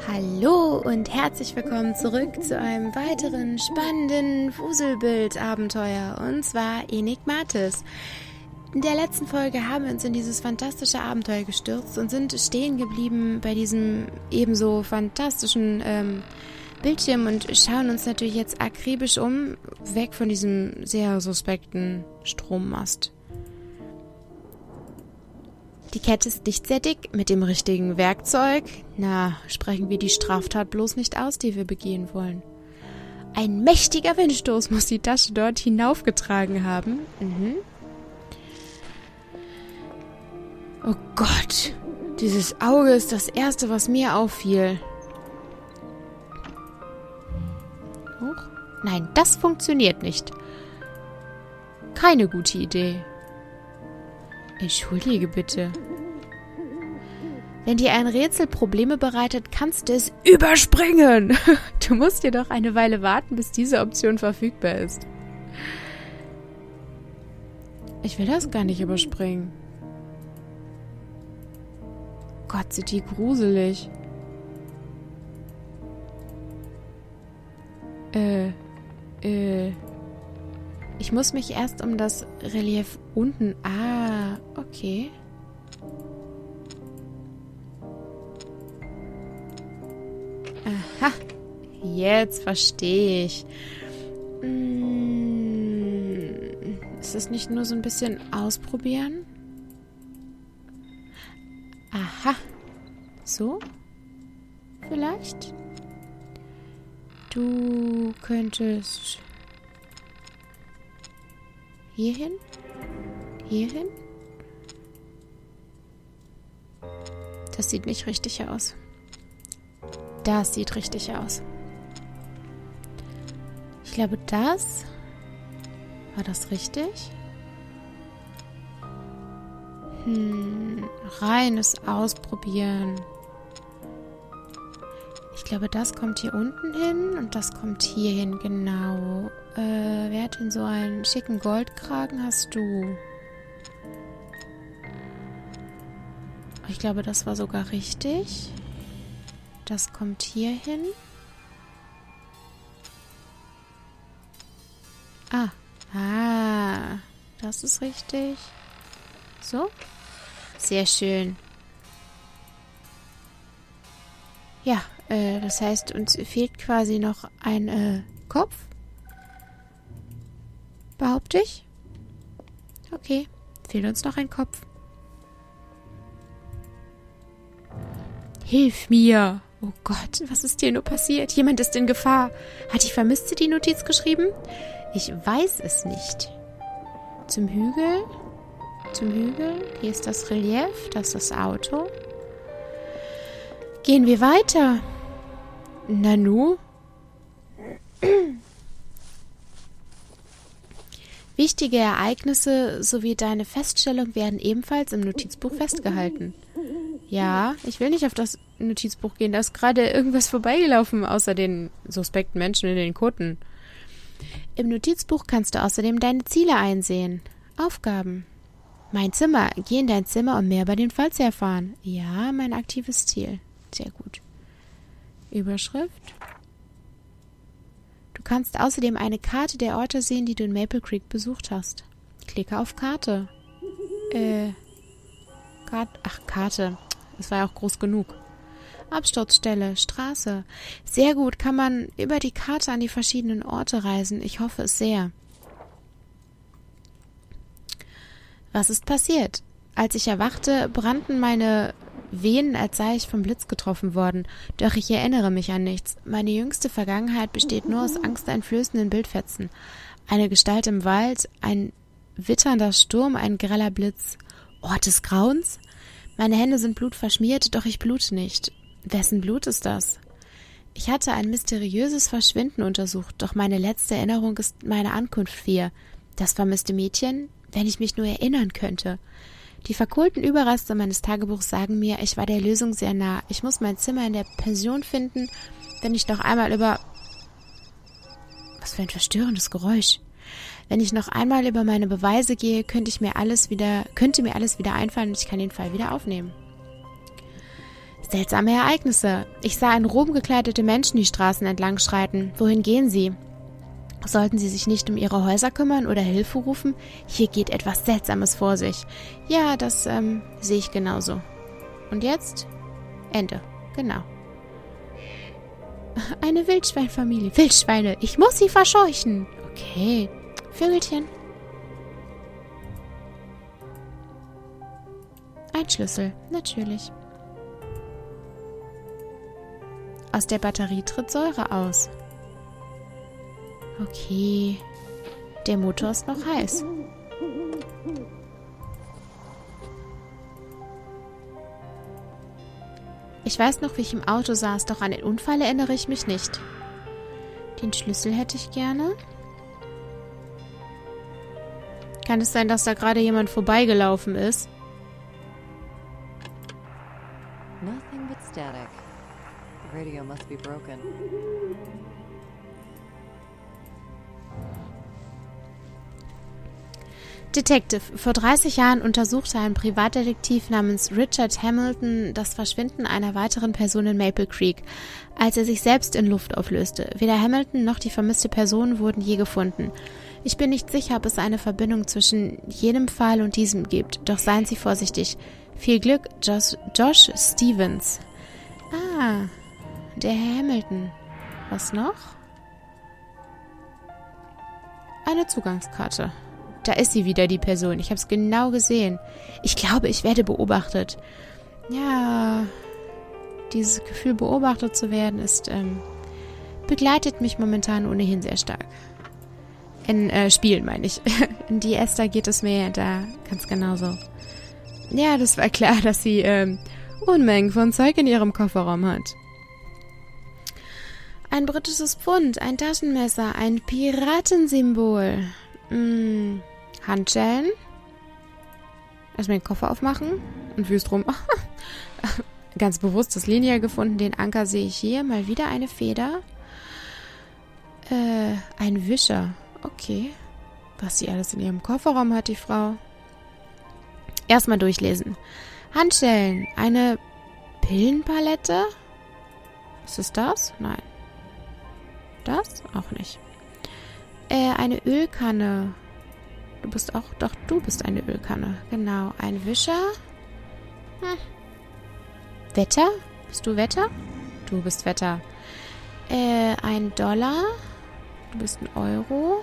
Hallo und herzlich willkommen zurück zu einem weiteren spannenden Wuselbild-Abenteuer, und zwar Enigmatis. In der letzten Folge haben wir uns in dieses fantastische Abenteuer gestürzt und sind stehen geblieben bei diesem ebenso fantastischen Bildschirm und schauen uns natürlich jetzt akribisch um, weg von diesem sehr suspekten Strommast. Die Kette ist nicht sehr dick, mit dem richtigen Werkzeug. Na, sprechen wir die Straftat bloß nicht aus, die wir begehen wollen. Ein mächtiger Windstoß muss die Tasche dort hinaufgetragen haben. Oh Gott, dieses Auge ist das Erste, was mir auffiel. Huch. Nein, das funktioniert nicht. Keine gute Idee. Entschuldige bitte. Wenn dir ein Rätsel Probleme bereitet, kannst du es überspringen. Du musst jedoch eine Weile warten, bis diese Option verfügbar ist. Ich will das gar nicht überspringen. Gott, sind die gruselig. Ich muss mich erst um das Relief unten... Ah, okay. Aha, jetzt verstehe ich. Ist das nicht nur so ein bisschen ausprobieren? Aha. So? Vielleicht? Du könntest... Hierhin? Hierhin? Das sieht nicht richtig aus. Das sieht richtig aus. Ich glaube, das... War das richtig? Reines Ausprobieren. Ich glaube, das kommt hier unten hin und das kommt hier hin, genau. Wer hat denn so einen schicken Goldkragen? Hast du. Ich glaube, das war sogar richtig. Das kommt hier hin. Das ist richtig. So. Sehr schön. Ja, das heißt, uns fehlt quasi noch ein Kopf. Behaupte ich. Okay, fehlt uns noch ein Kopf. Hilf mir! Oh Gott, was ist hier nur passiert? Jemand ist in Gefahr. Hat die Vermisste die Notiz geschrieben? Ich weiß es nicht. Zum Hügel. Zum Hügel. Hier ist das Relief. Das ist das Auto. Gehen wir weiter. Nanu. Wichtige Ereignisse sowie deine Feststellung werden ebenfalls im Notizbuch festgehalten. Ja, ich will nicht auf das Notizbuch gehen. Da ist gerade irgendwas vorbeigelaufen, außer den suspekten Menschen in den Kutten. Im Notizbuch kannst du außerdem deine Ziele einsehen. Aufgaben. Mein Zimmer. Geh in dein Zimmer, um mehr über den Fall zu erfahren. Ja, mein aktives Ziel. Sehr gut. Überschrift. Du kannst außerdem eine Karte der Orte sehen, die du in Maple Creek besucht hast. Klicke auf Karte. Karte. Das war ja auch groß genug. Absturzstelle, Straße. Sehr gut, kann man über die Karte an die verschiedenen Orte reisen. Ich hoffe es sehr. Was ist passiert? Als ich erwachte, brannten meine Venen, als sei ich vom Blitz getroffen worden. Doch ich erinnere mich an nichts. Meine jüngste Vergangenheit besteht nur aus angsteinflößenden Bildfetzen. Eine Gestalt im Wald, ein witternder Sturm, ein greller Blitz. Ort des Grauens? Meine Hände sind blutverschmiert, doch ich blute nicht. Wessen Blut ist das? Ich hatte ein mysteriöses Verschwinden untersucht, doch meine letzte Erinnerung ist meine Ankunft hier. Das vermisste Mädchen? Wenn ich mich nur erinnern könnte. Die verkohlten Überreste meines Tagebuchs sagen mir, ich war der Lösung sehr nah. Ich muss mein Zimmer in der Pension finden, wenn ich noch einmal über... Was für ein verstörendes Geräusch. Wenn ich noch einmal über meine Beweise gehe, könnte mir alles wieder einfallen und ich kann den Fall wieder aufnehmen. Seltsame Ereignisse. Ich sah in Rom gekleidete Menschen die Straßen entlang schreiten. Wohin gehen sie? Sollten sie sich nicht um ihre Häuser kümmern oder Hilfe rufen? Hier geht etwas Seltsames vor sich. Ja, das sehe ich genauso. Und jetzt? Ende. Genau. Eine Wildschweinfamilie. Wildschweine. Ich muss sie verscheuchen. Okay. Vögelchen. Ein Schlüssel. Natürlich. Aus der Batterie tritt Säure aus. Okay. Der Motor ist noch heiß. Ich weiß noch, wie ich im Auto saß, doch an den Unfall erinnere ich mich nicht. Den Schlüssel hätte ich gerne. Kann es sein, dass da gerade jemand vorbeigelaufen ist? Nothing but static. The radio must be broken. Detective. Vor 30 Jahren untersuchte ein Privatdetektiv namens Richard Hamilton das Verschwinden einer weiteren Person in Maple Creek, als er sich selbst in Luft auflöste. Weder Hamilton noch die vermisste Person wurden je gefunden. Ich bin nicht sicher, ob es eine Verbindung zwischen jenem Fall und diesem gibt, doch seien Sie vorsichtig. Viel Glück, Josh Stevens. Ah, der Herr Hamilton. Was noch? Eine Zugangskarte. Da ist sie wieder, die Person. Ich habe es genau gesehen. Ich glaube, ich werde beobachtet. Ja, dieses Gefühl, beobachtet zu werden, begleitet mich momentan ohnehin sehr stark. In Spielen, meine ich. In die Esther geht es mir da ganz genauso. Ja, das war klar, dass sie Unmengen von Zeug in ihrem Kofferraum hat. Ein britisches Pfund, ein Taschenmesser, ein Piratensymbol. Handschellen. Erstmal den Koffer aufmachen und wüst rum. Ganz bewusst das Lineal gefunden. Den Anker sehe ich hier. Mal wieder eine Feder. Ein Wischer. Okay. Was sie alles in ihrem Kofferraum hat, die Frau. Erstmal durchlesen. Handschellen. Eine Pillenpalette. Ist es das? Nein. Das? Auch nicht. Eine Ölkanne. Du bist auch... Doch, du bist eine Ölkanne. Genau. Ein Wischer. Wetter? Bist du Wetter? Du bist Wetter. $1. Du bist ein Euro.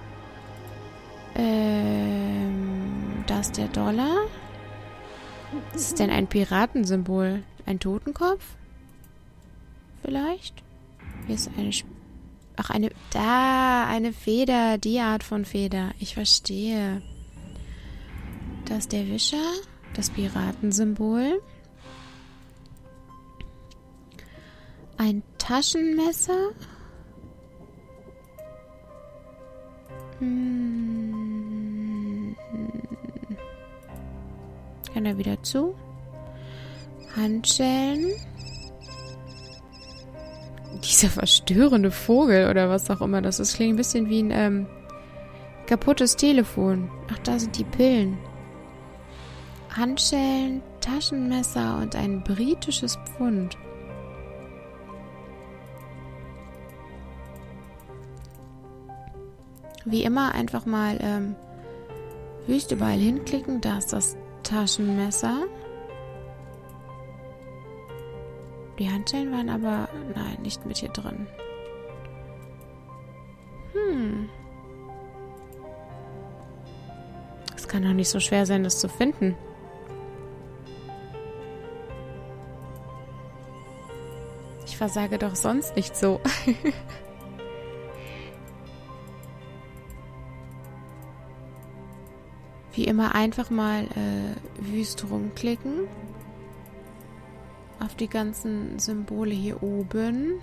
Das ist der $. Was ist denn ein Piratensymbol? Ein Totenkopf? Vielleicht? Hier ist eine... Ach, eine Feder, die Art von Feder. Ich verstehe. Das ist der Wischer, das Piratensymbol. Ein Taschenmesser. Kann er wieder zu. Handschellen. Dieser verstörende Vogel oder was auch immer das ist, klingt ein bisschen wie ein kaputtes Telefon. Ach, da sind die Pillen. Handschellen, Taschenmesser und ein britisches Pfund. Wie immer einfach mal wüst überall hinklicken. Da ist das Taschenmesser. Die Handschellen waren aber... Nein, nicht mit hier drin. Es kann doch nicht so schwer sein, das zu finden. Ich versage doch sonst nicht so. Wie immer einfach mal wüst rumklicken. Auf die ganzen Symbole hier oben.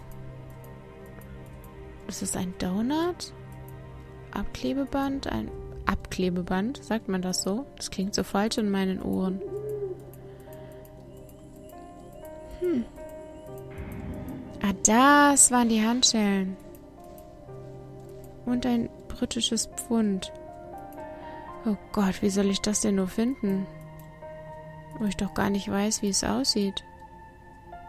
Das ist ein Donut. Abklebeband. Ein Abklebeband. Sagt man das so? Das klingt so falsch in meinen Ohren. Ah, das waren die Handschellen. Und ein britisches Pfund. Oh Gott, wie soll ich das denn nur finden? Wo ich doch gar nicht weiß, wie es aussieht.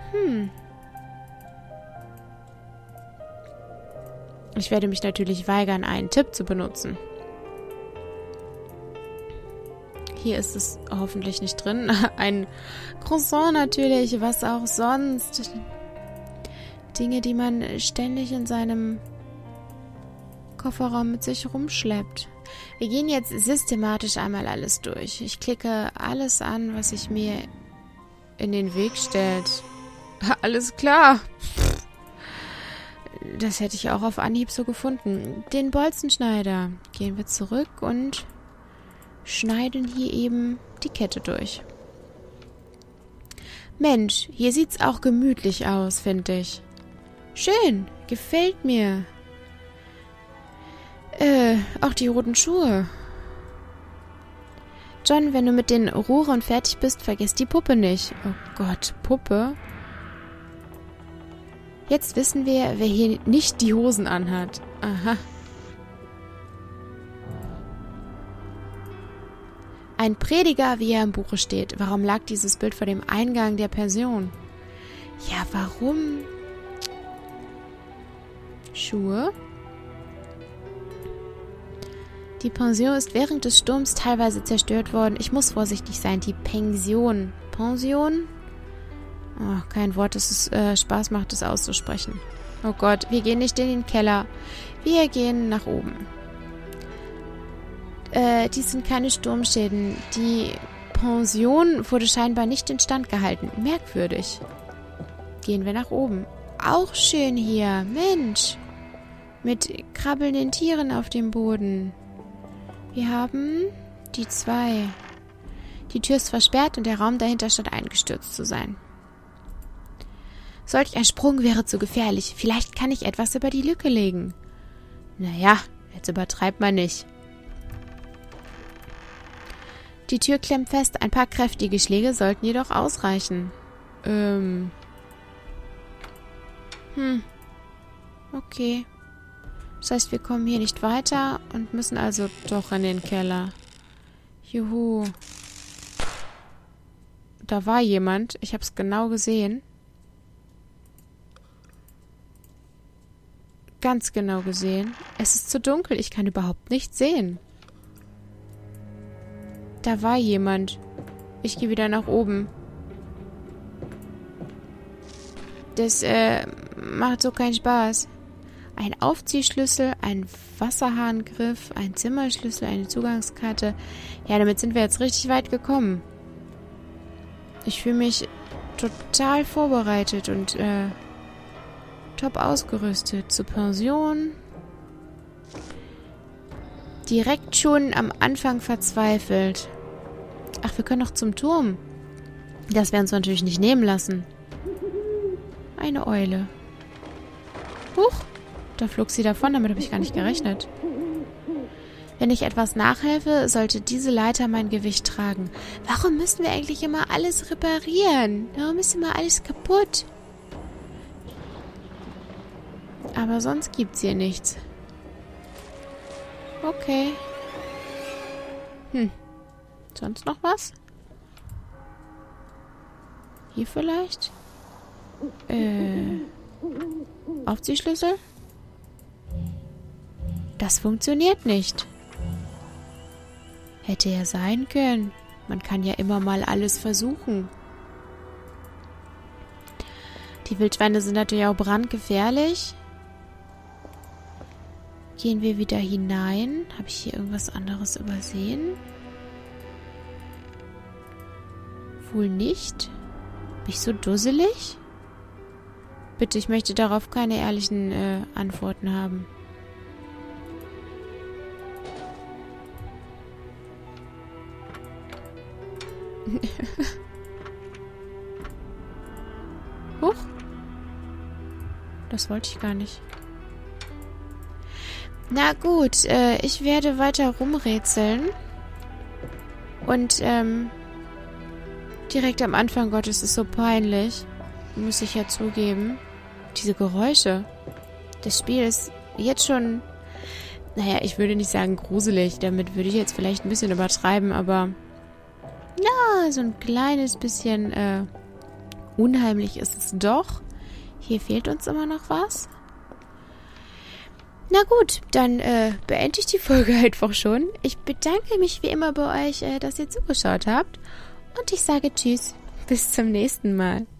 Ich werde mich natürlich weigern, einen Tipp zu benutzen. Hier ist es hoffentlich nicht drin. Ein Croissant natürlich, was auch sonst. Dinge, die man ständig in seinem Kofferraum mit sich rumschleppt. Wir gehen jetzt systematisch einmal alles durch. Ich klicke alles an, was sich mir in den Weg stellt. Alles klar. Das hätte ich auch auf Anhieb so gefunden. Den Bolzenschneider. Gehen wir zurück und schneiden hier eben die Kette durch. Mensch, hier sieht's auch gemütlich aus, finde ich. Schön, gefällt mir. Auch die roten Schuhe. John, wenn du mit den Rohren fertig bist, vergiss die Puppe nicht. Oh Gott, Puppe? Jetzt wissen wir, wer hier nicht die Hosen anhat. Aha. Ein Prediger, wie er im Buche steht. Warum lag dieses Bild vor dem Eingang der Pension? Ja, warum? Schuhe? Die Pension ist während des Sturms teilweise zerstört worden. Ich muss vorsichtig sein. Die Pension. Pension? Oh, kein Wort, das es Spaß macht, das auszusprechen. Oh Gott, wir gehen nicht in den Keller. Wir gehen nach oben. Dies sind keine Sturmschäden. Die Pension wurde scheinbar nicht instand gehalten. Merkwürdig. Gehen wir nach oben. Auch schön hier. Mensch. Mit krabbelnden Tieren auf dem Boden. Wir haben die 2. Die Tür ist versperrt und der Raum dahinter scheint eingestürzt zu sein. Solch ein Sprung wäre zu gefährlich. Vielleicht kann ich etwas über die Lücke legen. Naja, jetzt übertreibt man nicht. Die Tür klemmt fest. Ein paar kräftige Schläge sollten jedoch ausreichen. Okay. Das heißt, wir kommen hier nicht weiter und müssen also doch in den Keller. Juhu. Da war jemand. Ich habe es genau gesehen. Ganz genau gesehen. Es ist zu dunkel. Ich kann überhaupt nichts sehen. Da war jemand. Ich gehe wieder nach oben. Das macht so keinen Spaß. Ein Aufziehschlüssel, ein Wasserhahngriff, ein Zimmerschlüssel, eine Zugangskarte. Ja, damit sind wir jetzt richtig weit gekommen. Ich fühle mich total vorbereitet und top ausgerüstet. Zur Pension. Direkt schon am Anfang verzweifelt. Ach, wir können noch zum Turm. Das werden wir uns natürlich nicht nehmen lassen. Eine Eule. Huch, da flog sie davon, damit habe ich gar nicht gerechnet. Wenn ich etwas nachhelfe, sollte diese Leiter mein Gewicht tragen. Warum müssen wir eigentlich immer alles reparieren? Warum ist immer alles kaputt? Aber sonst gibt's hier nichts. Okay. Sonst noch was? Hier vielleicht? Aufziehschlüssel? Das funktioniert nicht. Hätte ja sein können. Man kann ja immer mal alles versuchen. Die Wildschweine sind natürlich auch brandgefährlich. Gehen wir wieder hinein. Habe ich hier irgendwas anderes übersehen? Wohl nicht. Bin ich so dusselig? Bitte, ich möchte darauf keine ehrlichen Antworten haben. Huch. Das wollte ich gar nicht. Na gut, ich werde weiter rumrätseln. Und, direkt am Anfang, Gott, es ist so peinlich. Muss ich ja zugeben. Diese Geräusche. Das Spiel ist jetzt schon... Naja, ich würde nicht sagen gruselig. Damit würde ich jetzt vielleicht ein bisschen übertreiben, aber... Ja, so ein kleines bisschen, unheimlich ist es doch. Hier fehlt uns immer noch was. Na gut, dann beende ich die Folge einfach schon. Ich bedanke mich wie immer bei euch, dass ihr zugeschaut habt. Und ich sage Tschüss, bis zum nächsten Mal.